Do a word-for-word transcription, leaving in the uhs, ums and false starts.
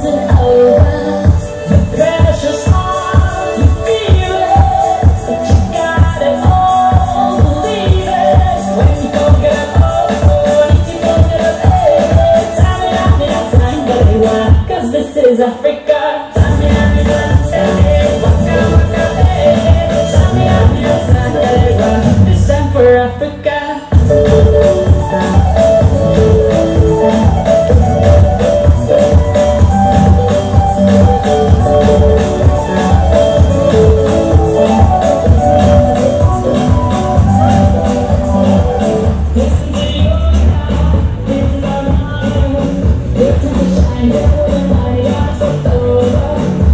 isn't over. The pressure's on, you feel it, but you got it all, believe it. When you forget, oh, oh, if you forget, hey, time it out, it's time, but why? Cause this is Africa. Time it out, it's time, hey, waka, waka, hey. Time it out, it's time, hey, why? It's time for Africa. Shine,